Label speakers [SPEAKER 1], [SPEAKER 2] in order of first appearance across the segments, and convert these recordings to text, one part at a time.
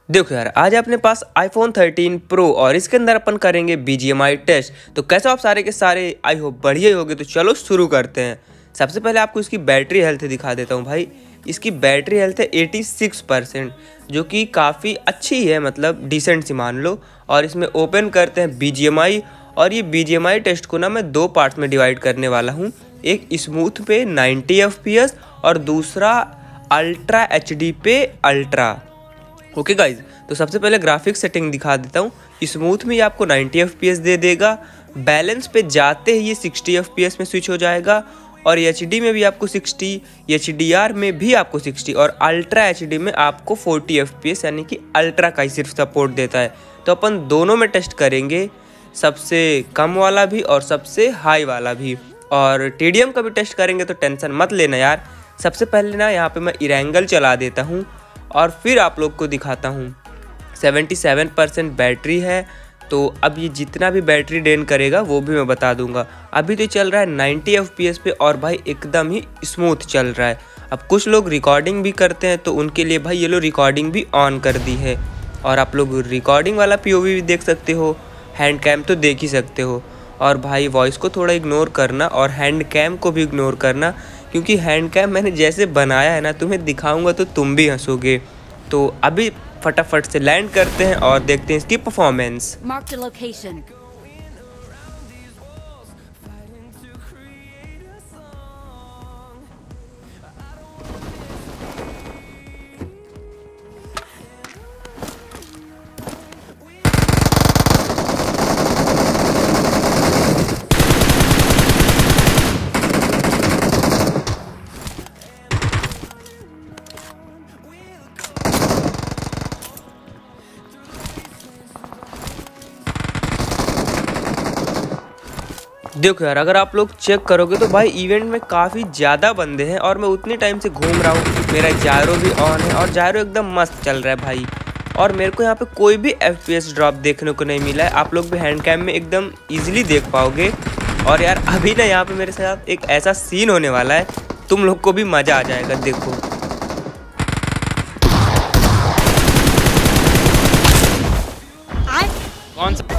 [SPEAKER 1] देखो यार, आज अपने पास iPhone 13 Pro और इसके अंदर अपन करेंगे BGMI टेस्ट। तो कैसे आप सारे के सारे आई होप बढ़िया ही होगे। तो चलो शुरू करते हैं। सबसे पहले आपको इसकी बैटरी हेल्थ दिखा देता हूँ भाई। इसकी बैटरी हेल्थ है 86%, जो कि काफ़ी अच्छी है, मतलब डिसेंट सी मान लो। और इसमें ओपन करते हैं BGMI, और ये BGMI टेस्ट को ना मैं दो पार्ट्स में डिवाइड करने वाला हूँ। एक स्मूथ पे 90 FPS और दूसरा अल्ट्रा HD पे अल्ट्रा। ओके गाइज, तो सबसे पहले ग्राफिक्स सेटिंग दिखा देता हूँ। स्मूथ में ये आपको 90 FPS दे देगा, बैलेंस पे जाते ही ये 60 FPS में स्विच हो जाएगा, और HD में भी आपको 60, HDR में भी आपको 60, और अल्ट्रा HD में आपको 40 FPS, यानी कि अल्ट्रा का ही सिर्फ सपोर्ट देता है। तो अपन दोनों में टेस्ट करेंगे, सबसे कम वाला भी और सबसे हाई वाला भी, और TDM का भी टेस्ट करेंगे। तो टेंशन मत लेना यार। सबसे पहले ना यहाँ पे मैं इरेंगल चला देता हूँ और फिर आप लोग को दिखाता हूँ। 77% बैटरी है, तो अब ये जितना भी बैटरी ड्रेन करेगा वो भी मैं बता दूंगा। अभी तो चल रहा है 90 FPS पे, और भाई एकदम ही स्मूथ चल रहा है। अब कुछ लोग रिकॉर्डिंग भी करते हैं, तो उनके लिए भाई ये लो रिकॉर्डिंग भी ऑन कर दी है। और आप लोग रिकॉर्डिंग वाला POV भी देख सकते हो, हैंड कैम तो देख ही सकते हो। और भाई वॉइस को थोड़ा इग्नोर करना और हैंड कैम को भी इग्नोर करना, क्योंकि हैंड कैम मैंने जैसे बनाया है ना, तुम्हें दिखाऊंगा तो तुम भी हंसोगे। तो अभी फटाफट से लैंड करते हैं और देखते हैं इसकी परफॉर्मेंस। देखो यार, अगर आप लोग चेक करोगे तो भाई इवेंट में काफ़ी ज़्यादा बंदे हैं, और मैं उतनी टाइम से घूम रहा हूँ। मेरा जायरो भी ऑन है और जायरो एकदम मस्त चल रहा है भाई। और मेरे को यहाँ पे कोई भी FPS ड्रॉप देखने को नहीं मिला है। आप लोग भी हैंड कैम में एकदम इजीली देख पाओगे। और यार अभी ना यहाँ पे मेरे साथ एक ऐसा सीन होने वाला है, तुम लोग को भी मज़ा आ जाएगा। देखो कौन सा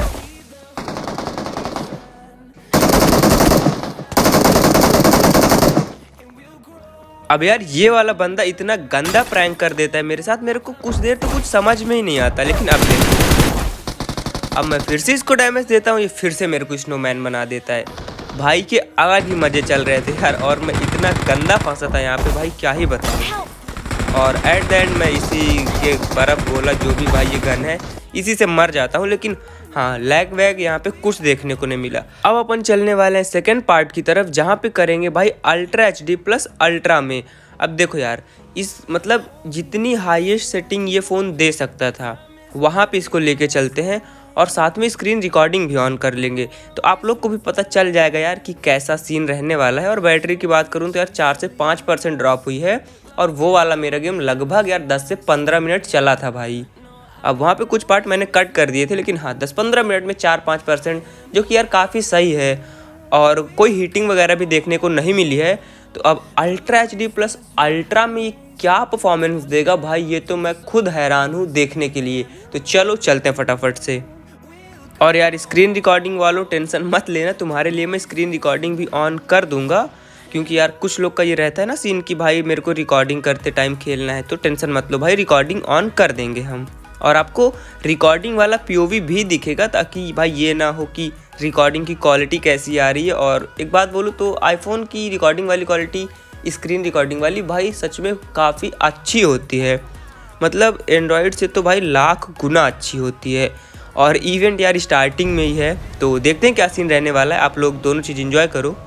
[SPEAKER 1] अब यार, ये वाला बंदा इतना गंदा प्रैंक कर देता है मेरे साथ, मेरे को कुछ देर तो कुछ समझ में ही नहीं आता। लेकिन अब देखो, अब मैं फिर से इसको डैमेज देता हूँ, ये फिर से मेरे को स्नोमैन बना देता है। भाई के अलग ही मज़े चल रहे थे यार, और मैं इतना गंदा फंसा था यहाँ पे भाई, क्या ही बताऊँ। और एट द एंड मैं इसी के बर्फ गोला जो भी भाई ये गन है, इसी से मर जाता हूँ। लेकिन हाँ, लैग वैग यहाँ पे कुछ देखने को नहीं मिला। अब अपन चलने वाले हैं सेकंड पार्ट की तरफ, जहाँ पे करेंगे भाई अल्ट्रा HD प्लस अल्ट्रा में। अब देखो यार, इस मतलब जितनी हाईएस्ट सेटिंग ये फ़ोन दे सकता था, वहाँ पे इसको लेके चलते हैं, और साथ में स्क्रीन रिकॉर्डिंग भी ऑन कर लेंगे। तो आप लोग को भी पता चल जाएगा यार कि कैसा सीन रहने वाला है। और बैटरी की बात करूँ तो यार 4 से 5% ड्रॉप हुई है, और वो वाला मेरा गेम लगभग यार 10 से 15 मिनट चला था भाई। अब वहाँ पे कुछ पार्ट मैंने कट कर दिए थे, लेकिन हाँ 10-15 मिनट में 4-5%, जो कि यार काफ़ी सही है, और कोई हीटिंग वगैरह भी देखने को नहीं मिली है। तो अब अल्ट्रा HD प्लस अल्ट्रा में क्या परफॉर्मेंस देगा भाई, ये तो मैं खुद हैरान हूँ देखने के लिए। तो चलो चलते हैं फटाफट से। और यार स्क्रीन रिकॉर्डिंग वालों टेंशन मत लेना, तुम्हारे लिए मैं स्क्रीन रिकॉर्डिंग भी ऑन कर दूंगा, क्योंकि यार कुछ लोग का ये रहता है ना सीन कि भाई मेरे को रिकॉर्डिंग करते टाइम खेलना है। तो टेंशन मत लो भाई, रिकॉर्डिंग ऑन कर देंगे हम, और आपको रिकॉर्डिंग वाला POV भी दिखेगा, ताकि भाई ये ना हो कि रिकॉर्डिंग की क्वालिटी कैसी आ रही है। और एक बात बोलूँ तो आईफोन की रिकॉर्डिंग वाली क्वालिटी स्क्रीन रिकॉर्डिंग वाली भाई सच में काफ़ी अच्छी होती है, मतलब एंड्रॉयड से तो भाई लाख गुना अच्छी होती है। और इवेंट यार स्टार्टिंग में ही है, तो देखते हैं क्या सीन रहने वाला है। आप लोग दोनों चीज़ एंजॉय करो।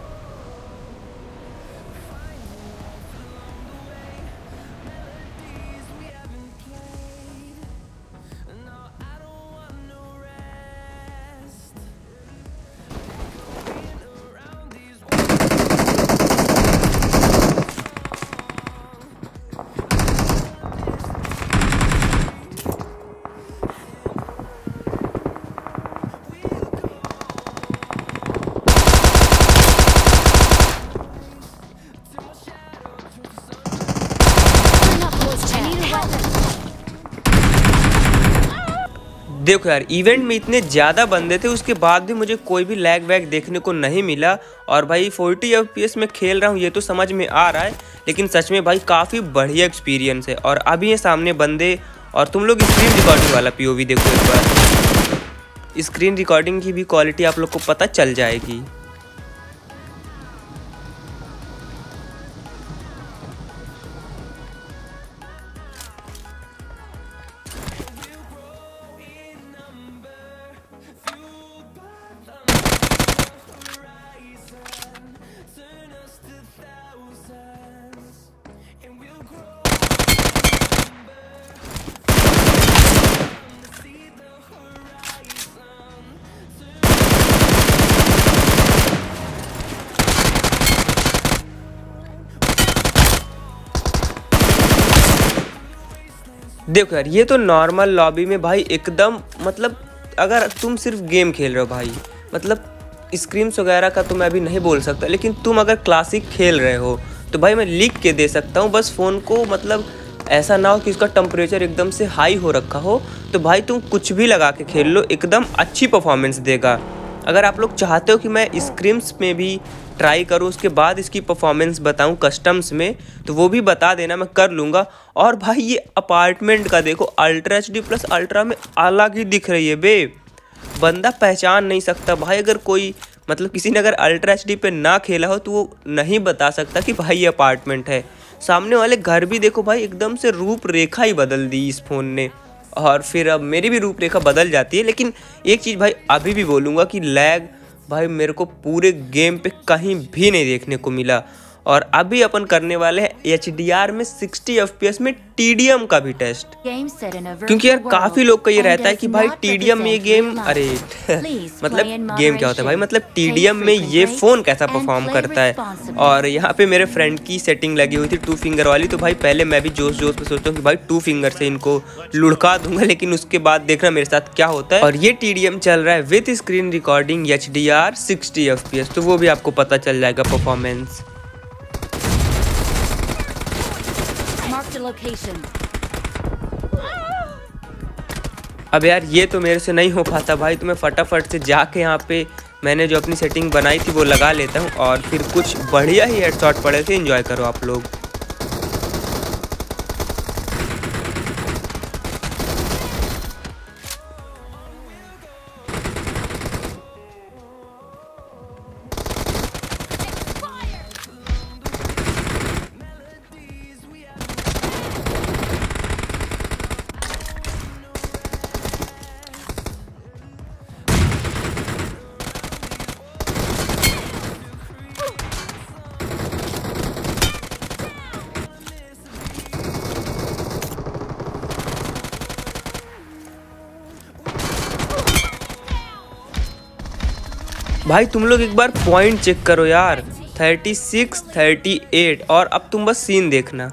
[SPEAKER 1] देखो यार, इवेंट में इतने ज़्यादा बंदे थे, उसके बाद भी मुझे कोई भी लैग वैग देखने को नहीं मिला। और भाई 40 FPS में खेल रहा हूँ ये तो समझ में आ रहा है, लेकिन सच में भाई काफ़ी बढ़िया एक्सपीरियंस है। और अभी ये सामने बंदे, और तुम लोग स्क्रीन रिकॉर्डिंग वाला POV देखो एक बार, स्क्रीन रिकॉर्डिंग की भी क्वालिटी आप लोग को पता चल जाएगी। देखो यार, ये तो नॉर्मल लॉबी में भाई एकदम, मतलब अगर तुम सिर्फ गेम खेल रहे हो भाई, मतलब स्क्रीम्स वगैरह का तो मैं अभी नहीं बोल सकता, लेकिन तुम अगर क्लासिक खेल रहे हो तो भाई मैं लिख के दे सकता हूँ। बस फ़ोन को मतलब ऐसा ना हो कि उसका टेम्परेचर एकदम से हाई हो रखा हो, तो भाई तुम कुछ भी लगा के खेल लो, एकदम अच्छी परफॉर्मेंस देगा। अगर आप लोग चाहते हो कि मैं स्क्रीम्स में भी ट्राई करूँ, उसके बाद इसकी परफॉर्मेंस बताऊँ कस्टम्स में, तो वो भी बता देना, मैं कर लूँगा। और भाई ये अपार्टमेंट का देखो, अल्ट्रा HD प्लस अल्ट्रा में अलग ही दिख रही है बे, बंदा पहचान नहीं सकता भाई। अगर कोई मतलब किसी ने अगर अल्ट्रा HD पे ना खेला हो तो वो नहीं बता सकता कि भाई ये अपार्टमेंट है। सामने वाले घर भी देखो भाई, एकदम से रूपरेखा ही बदल दी इस फ़ोन ने, और फिर अब मेरी भी रूपरेखा बदल जाती है। लेकिन एक चीज़ भाई अभी भी बोलूँगा कि लैग भाई मेरे को पूरे गेम पे कहीं भी नहीं देखने को मिला। और अभी अपन करने वाले हैं HDR में 60 FPS में TDM का भी टेस्ट, क्योंकि यार काफ़ी लोग का ये रहता है कि भाई TDM में ये गेम, अरे मतलब गेम क्या होता है भाई, मतलब TDM में ये फ़ोन कैसा परफॉर्म करता है। और यहाँ पे मेरे फ्रेंड की सेटिंग लगी हुई थी 2 फिंगर वाली, तो भाई पहले मैं भी जोश में सोचता हूँ कि भाई 2 फिंगर से इनको लुढ़का दूंगा, लेकिन उसके बाद देखना मेरे साथ क्या होता है। और ये TDM चल रहा है with screen recording HDR 60 FPS, तो वो भी आपको पता चल जाएगा परफॉर्मेंस। अब यार ये तो मेरे से नहीं हो पाता भाई, तो मैं फटाफट से जाके यहाँ पे मैंने जो अपनी सेटिंग बनाई थी वो लगा लेता हूँ, और फिर कुछ बढ़िया ही हेडशॉट पड़े थे, एंजॉय करो आप लोग। भाई तुम लोग एक बार पॉइंट चेक करो यार, 36, 38, और अब तुम बस सीन देखना।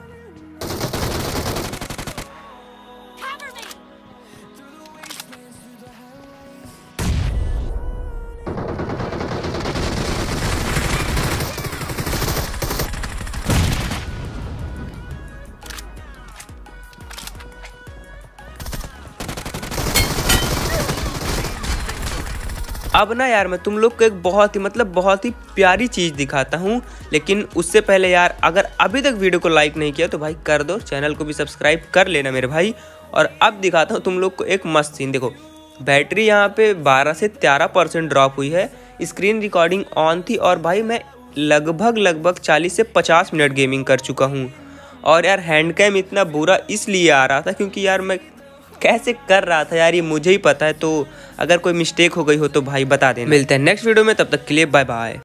[SPEAKER 1] अब ना यार मैं तुम लोग को एक बहुत ही प्यारी चीज़ दिखाता हूँ, लेकिन उससे पहले यार अगर अभी तक वीडियो को लाइक नहीं किया तो भाई कर दो, चैनल को भी सब्सक्राइब कर लेना मेरे भाई। और अब दिखाता हूँ तुम लोग को एक मस्त सीन। देखो बैटरी यहाँ पे 12 से 13% ड्रॉप हुई है, स्क्रीन रिकॉर्डिंग ऑन थी, और भाई मैं लगभग 40 से 50 मिनट गेमिंग कर चुका हूँ। और यार हैंड कैम इतना बुरा इसलिए आ रहा था क्योंकि यार मैं कैसे कर रहा था यार ये मुझे ही पता है, तो अगर कोई मिस्टेक हो गई हो तो भाई बता देना। मिलते हैं नेक्स्ट वीडियो में, तब तक के लिए बाय बाय।